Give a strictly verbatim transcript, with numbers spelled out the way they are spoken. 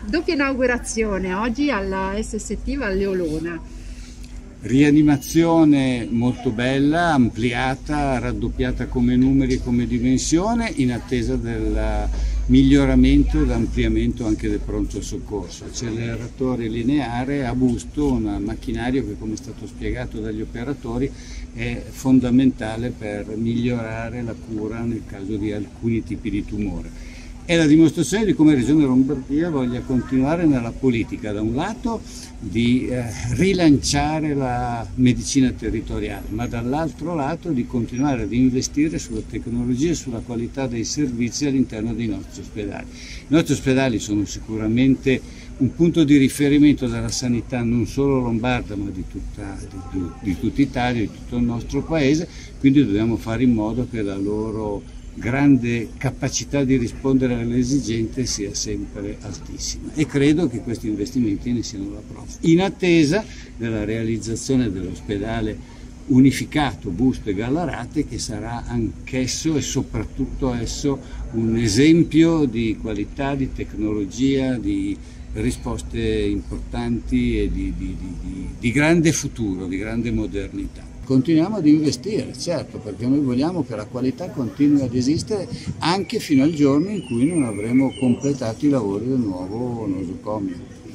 doppia inaugurazione oggi alla S S T Valle Olona. Rianimazione molto bella, ampliata, raddoppiata come numeri e come dimensione, in attesa del miglioramento e l'ampliamento anche del pronto soccorso. Acceleratore lineare a busto, un macchinario che, come è stato spiegato dagli operatori, è fondamentale per migliorare la cura nel caso di alcuni tipi di tumore. È la dimostrazione di come Regione Lombardia voglia continuare nella politica, da un lato di eh, rilanciare la medicina territoriale, ma dall'altro lato di continuare ad investire sulla tecnologia e sulla qualità dei servizi all'interno dei nostri ospedali. I nostri ospedali sono sicuramente un punto di riferimento della sanità non solo lombarda, ma di tutta, di, di, di tutta Italia, di tutto il nostro paese, quindi dobbiamo fare in modo che la loro grande capacità di rispondere alle esigenze sia sempre altissima, e credo che questi investimenti ne siano la prova. In attesa della realizzazione dell'ospedale unificato Busto e Gallarate, che sarà anch'esso e soprattutto esso un esempio di qualità, di tecnologia, di risposte importanti e di, di, di, di grande futuro, di grande modernità. Continuiamo ad investire, certo, perché noi vogliamo che la qualità continui ad esistere anche fino al giorno in cui non avremo completato i lavori del nuovo nosocomio.